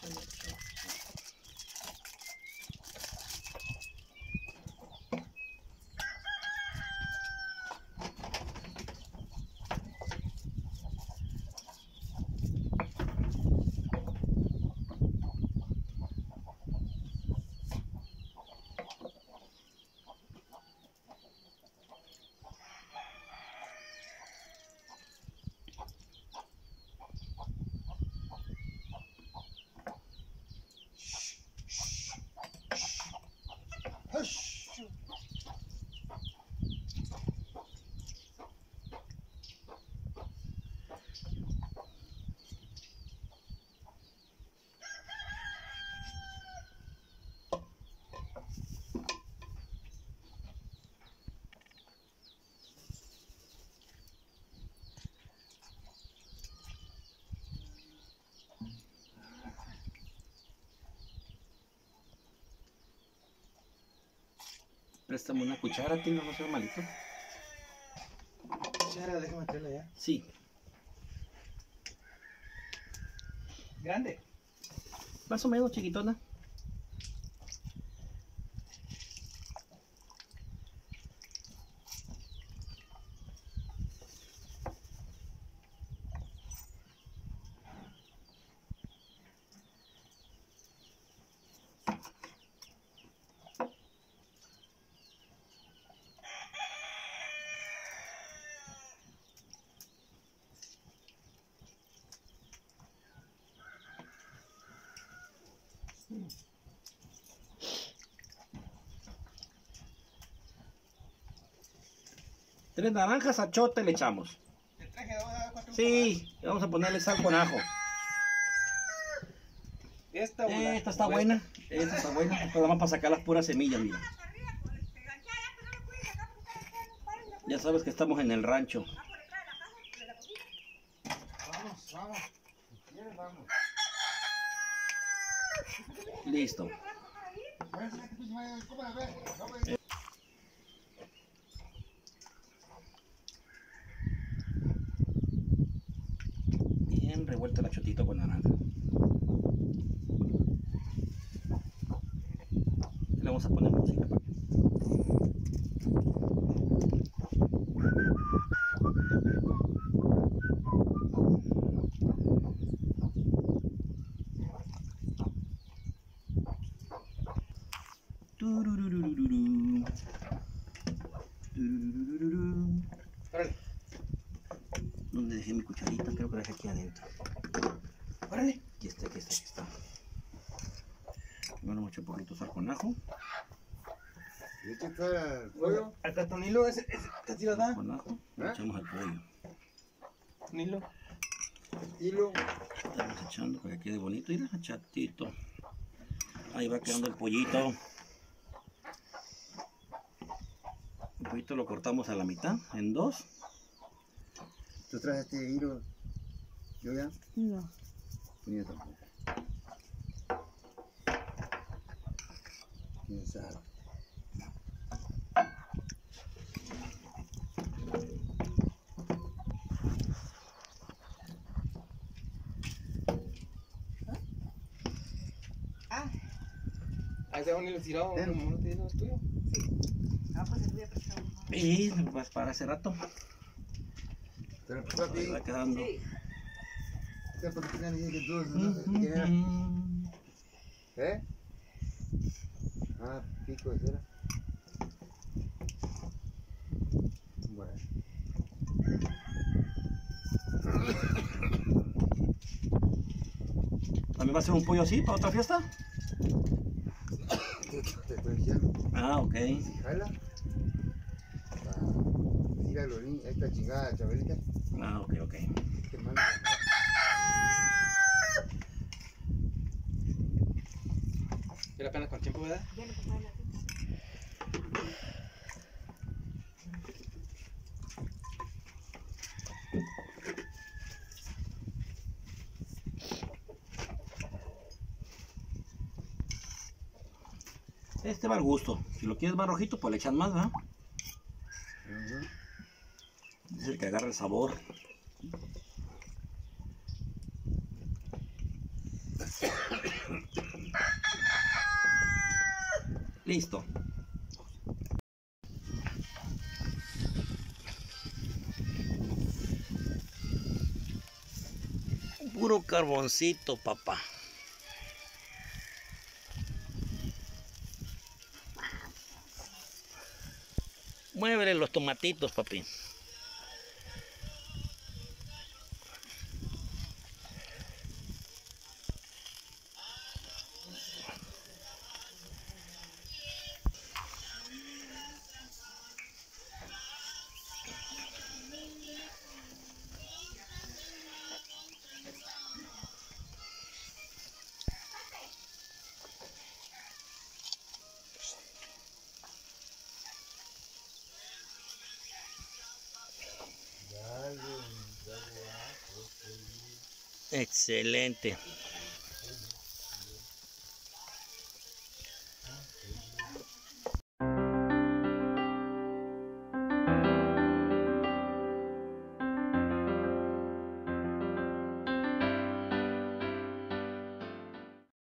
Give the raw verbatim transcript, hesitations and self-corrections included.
Préstame una cuchara, tío, no sea malito. Cuchara, déjame meterla ya. Sí. ¿Grande? Más o menos chiquitona. Tres naranjas a chote le echamos. ¿El traje de agua cuatro? Sí, vamos a ponerle sal con ajo. Esta, Eh, esta está buena, esta está buena. Esto nada más para sacar las puras semillas, mira. Ya sabes que estamos en el rancho. Vamos, vamos. ¿Quieres? Vamos. Listo. Bien revuelta la chotito con naranja. Le vamos a poner música para que... Turururururu. Turururururu. Órale. ¿Dónde dejé mi cucharita? Creo que la dejé aquí adentro. Órale. Aquí está, aquí está, aquí está. Bueno, mucho poquito sal con ajo. ¿Y este está el pollo? Acá tu Nilo, ese, ese, casi lo da. Con ajo, le ¿Eh? echamos el pollo. Nilo. Hilo. Estamos echando para que quede bonito. Mira, chatito. Ahí va quedando el pollito. El pollito lo cortamos a la mitad, en dos. ¿Tú traes este hilo? ¿Yo ya? No. Ni tampoco. ¿Quién sabe? Ah, Ahí está un hilo tirado, Ven. un mono tirado, ¿es tuyo? ah, pues el voy a prestar uno. Y pues para ese rato. ¿Te lo pasó a ti? Ahí va quedando. Sí. ¿Qué por qué nadie dice que tú no sé quién era? ¿Eh? Ah, pico de cera. Bueno. ¿También va a ser un pollo así para otra fiesta? ¿Qué te estoy diciendo? Ah, ok. Si jala. Para decir a los niños, a esta chingada Chabelita, Ah, ok, ok. que manda. Era apenas con tiempo, ¿verdad? Ya le pongo la pizza. Este va al gusto. Si lo quieres más rojito, pues le echan más, ¿verdad? Ujú. Es el que agarra el sabor. Listo. Puro carboncito, papá. Muévele los tomatitos, papi. Excelente.